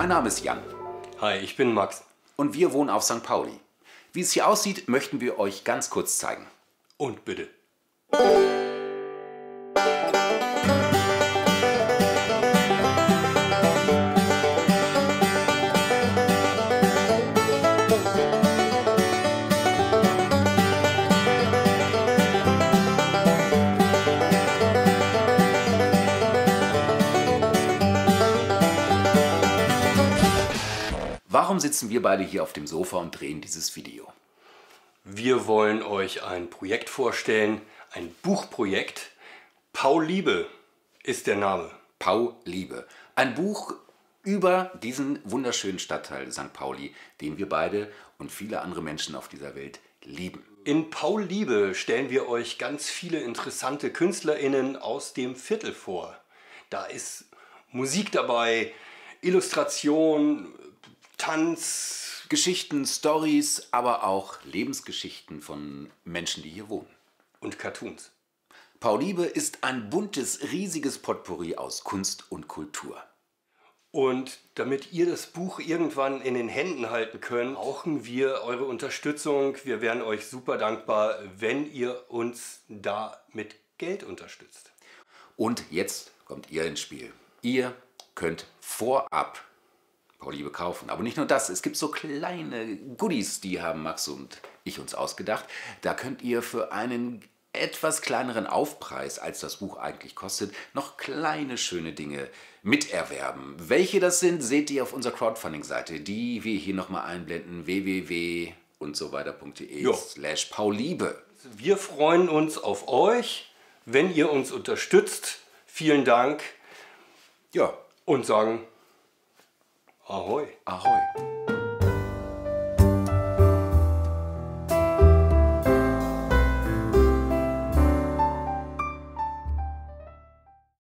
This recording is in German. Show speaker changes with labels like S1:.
S1: Mein Name ist Jan.
S2: Hi, ich bin Max.
S1: Und wir wohnen auf St. Pauli. Wie es hier aussieht, möchten wir euch ganz kurz zeigen.
S2: Und bitte.
S1: Warum sitzen wir beide hier auf dem Sofa und drehen dieses Video?
S2: Wir wollen euch ein Projekt vorstellen, ein Buchprojekt. Pauliebe ist der Name.
S1: Pauliebe. Ein Buch über diesen wunderschönen Stadtteil St. Pauli, den wir beide und viele andere Menschen auf dieser Welt lieben.
S2: In Pauliebe stellen wir euch ganz viele interessante KünstlerInnen aus dem Viertel vor. Da ist Musik dabei, Illustration, Tanz,
S1: Geschichten, Stories, aber auch Lebensgeschichten von Menschen, die hier wohnen.
S2: und Cartoons.
S1: Pauliebe ist ein buntes, riesiges Potpourri aus Kunst und Kultur.
S2: Und damit ihr das Buch irgendwann in den Händen halten könnt, brauchen wir eure Unterstützung. Wir wären euch super dankbar, wenn ihr uns da mit Geld unterstützt.
S1: Und jetzt kommt ihr ins Spiel. Ihr könnt vorab Pauliebe kaufen. Aber nicht nur das, es gibt so kleine Goodies, die haben Max und ich uns ausgedacht. Da könnt ihr für einen etwas kleineren Aufpreis, als das Buch eigentlich kostet, noch kleine schöne Dinge miterwerben. Welche das sind, seht ihr auf unserer Crowdfunding-Seite, die wir hier nochmal einblenden, www.unsoweiter.de/Pauliebe.
S2: Wir freuen uns auf euch, wenn ihr uns unterstützt. Vielen Dank
S1: Ja,
S2: und sagen Ahoi.
S1: ahoi.